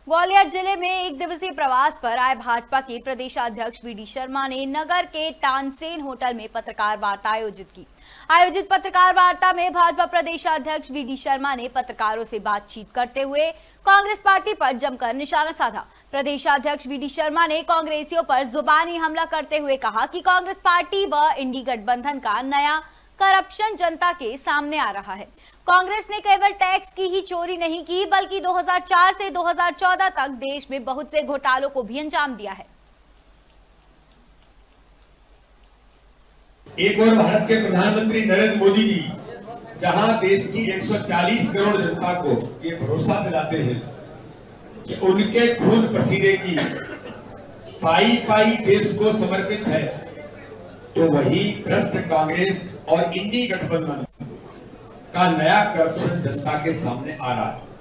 ग्वालियर जिले में एक दिवसीय प्रवास पर आए भाजपा के प्रदेशाध्यक्ष वीडी शर्मा ने नगर के तानसेन होटल में पत्रकार वार्ता आयोजित की। आयोजित पत्रकार वार्ता में भाजपा प्रदेशाध्यक्ष वीडी शर्मा ने पत्रकारों से बातचीत करते हुए कांग्रेस पार्टी पर जमकर निशाना साधा। प्रदेशाध्यक्ष वीडी शर्मा ने कांग्रेसियों पर जुबानी हमला करते हुए कहा कि कांग्रेस पार्टी व इंडी गठबंधन का नया करप्शन जनता के सामने आ रहा है। कांग्रेस ने केवल टैक्स की ही चोरी नहीं की, बल्कि 2004 से 2014 तक देश में बहुत से घोटालों को भी अंजाम दिया है। एक और भारत के प्रधानमंत्री नरेंद्र मोदी जी जहां देश की 140 करोड़ जनता को ये भरोसा दिलाते हैं कि उनके खून पसीने की पाई पाई देश को समर्पित है, तो वही भ्रष्ट कांग्रेस और इंडी गठबंधन का नया करप्शन जनता के सामने आ रहा है।